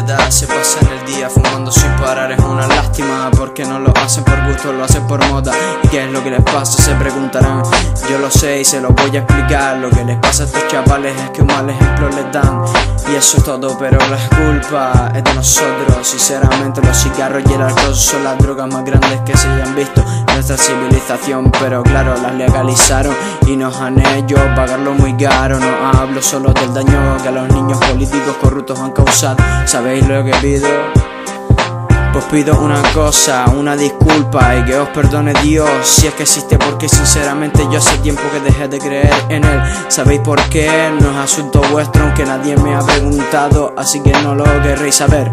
verdad se pasan el día fumando sin parar. Es una lástima porque no lo hacen por gusto, lo hacen por moda. ¿Y qué es lo que les pasa? Se preguntarán. Yo lo sé y se lo voy a explicar. Lo que les pasa a estos chavales es que un mal ejemplo les dan. Y eso es todo, pero la culpa es de nosotros. Sinceramente los cigarros y el alcohol son las drogas más grandes que se hayan visto en nuestra civilización. Pero claro, las legalizaron y nos han hecho pagarlo muy caro. No hablo solo del daño que a los niños políticos corruptos han causado. ¿Sabéis lo que pido? Pues pido una cosa, una disculpa y que os perdone Dios si es que existe, porque sinceramente yo hace tiempo que dejé de creer en él. ¿Sabéis por qué? No es asunto vuestro, aunque nadie me ha preguntado, así que no lo querréis saber.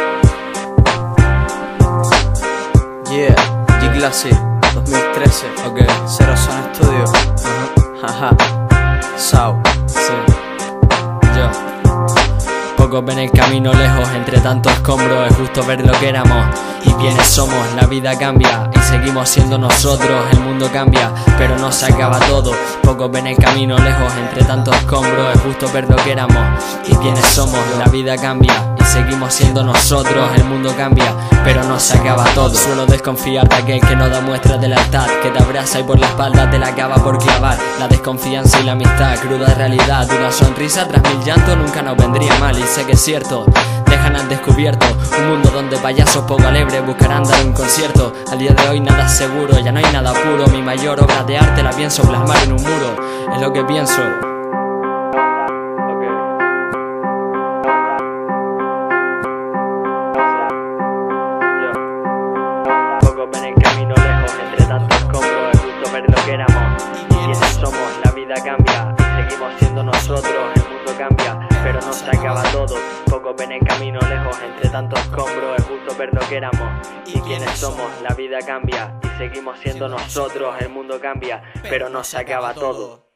Yeah, G-Classy 2013, ok, Zero Son Studio, jaja, Sao, sí, yo. Pocos ven el camino lejos, entre tanto escombro. Es justo ver lo que éramos y quiénes somos. La vida cambia y seguimos siendo nosotros. El mundo cambia, pero no se acaba todo. Pocos ven el camino lejos, entre tanto escombro. Es justo ver lo que éramos y quiénes somos. La vida cambia y seguimos siendo nosotros. El mundo cambia, pero no se acaba todo. Suelo desconfiar de aquel que no da muestras de lealtad, que te abraza y por la espalda te la acaba por clavar. La desconfianza y la amistad, cruda realidad. Una sonrisa tras mil llantos nunca nos vendría mal. Y sé que es cierto, dejan al descubierto un mundo donde payasos poco alegres buscarán dar un concierto. Al día de hoy nada es seguro, ya no hay nada puro. Mi mayor obra de arte la pienso plasmar en un muro. Es lo que pienso. Pocos ven el camino lejos, entre tanto escombro. Es justo ver lo que éramos y quiénes somos. La vida cambia y seguimos siendo nosotros. El mundo cambia, pero no se acaba todo. Pocos ven el camino lejos, entre tanto escombro. Es justo ver lo que éramos y quiénes somos. La vida cambia y seguimos siendo nosotros. El mundo cambia, pero no se acaba todo.